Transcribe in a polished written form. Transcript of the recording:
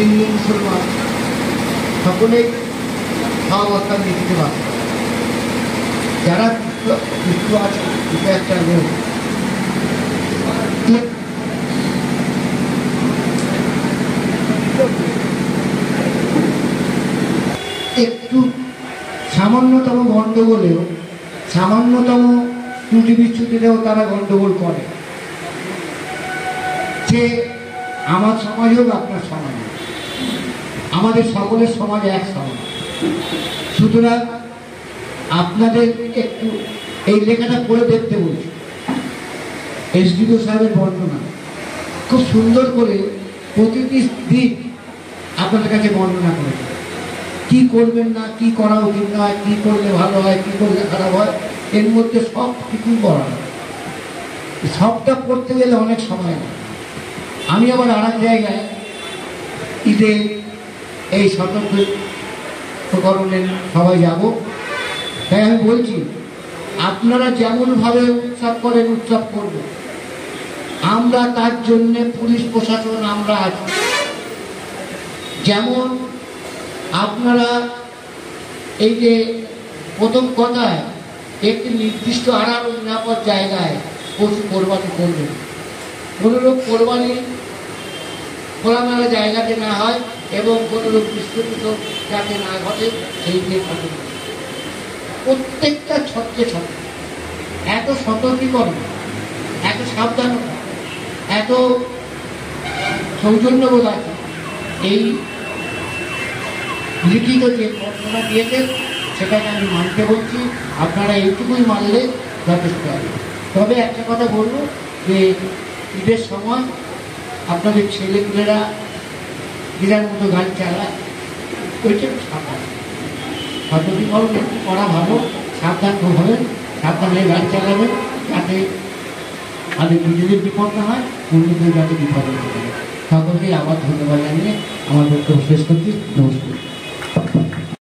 হিন্দু মুসলমান সকলেই সহাবস্থান নীতিতে বাস করে। যারা মৃত্যু আছে এটা একটা নিয়ম। একটু সামান্যতম গণ্ডগোলেও সামান্যতম ত্রুটি বিচ্যুতিতেও তারা গণ্ডগোল করে। সে আমার সমাজ হোক আপনার সমাজ হোক, আমাদের সকলের সমাজ এক সমাজ। সুতরাং আপনাদের একটু এই লেখাটা পড়ে দেখতে বলছি। এসডিও সাহেবের বর্ণনা খুব সুন্দর করে প্রতিটি দিক আপনাদের কাছে বর্ণনা করেছে। কি করবেন না, কি করা উচিত নয়, কি করলে ভালো হয়, কি করলে খারাপ হয়, এর মধ্যে সব কিছু করা হয়। সবটা করতে গেলে অনেক সময় লাগে। আমি আবার আর এক জায়গায় ঈদে এই সতর্ককরণে সবাই যাব, তাই আমি বলছি আপনারা যেমনভাবে উৎসব করেন উৎসব করব, আমরা তার জন্য পুলিশ প্রশাসন আমরা আছি। যেমন আপনারা এই যে প্রথম কথায় একটি নির্দিষ্ট আড়াল নিরাপদ জায়গায় পশু কোরবানি করবেন। কোনো লোক কোরবানি খোলামেলা জায়গাতে না হয় এবং কোনো লোক বিস্ফোরিত যাতে না ঘটে সেই দিয়ে ঘটে। প্রত্যেকটা ছত্রে ছত্রে এত সতর্কীকরণ, এত সাবধানতা, এত সৌজন্যবোধ আছে। এই লিখিত যে ঘটনা দিয়েছেন সেটাকে আমি মানতে বলছি, আপনারা এইটুকুই মানলে যথেষ্ট হবে। তবে একটা কথা বলবো যে ঈদের সময় আপনাদের ছেলেপুলেরা বিরাট মতো গাড়ি চালায়, ওইটা সাবধান সতর্কীকরণ একটু করা ভালো। সাবধান হবেন, সাবধানে গাড়ি চালাবেন যাতে আমাদের নিজেদের বিপদ না হয়, অন্যদের যাতে বিপদ না হয়। সকলকে আবার ধন্যবাদ জানিয়ে আমার বক্তব্য শেষ করছি। নমস্কার।